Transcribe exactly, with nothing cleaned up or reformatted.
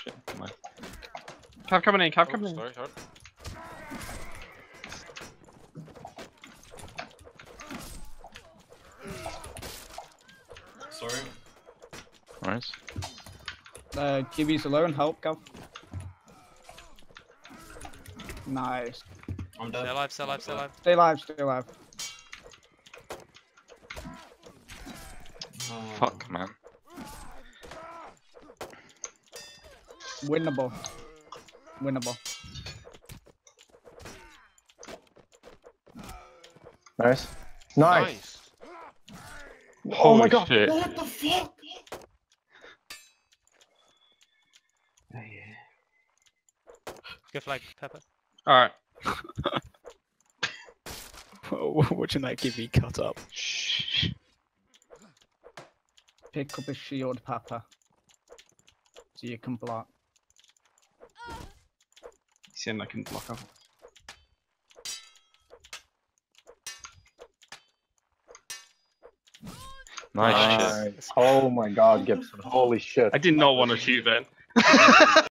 Shit, come on. Cav coming in, Cav Oh, coming in. sorry, sorry. Sorry. Nice. Uh, Gibby's alone, help, Gav. Nice. I'm Stay dead. alive, stay alive, stay alive. Stay alive, stay alive. Oh. Fuck, man. Winnable. Winnable. Nice. Nice. Nice. Oh Holy my god. shit. What the fuck? Go flag, Pepper. Alright. Watching that Gibby cut up. Shh. Pick up a shield, Papa. So you can block. He's in, I can block up. Nice shit. Nice. Oh my god, Gibson. Holy shit. I did not want to shoot then.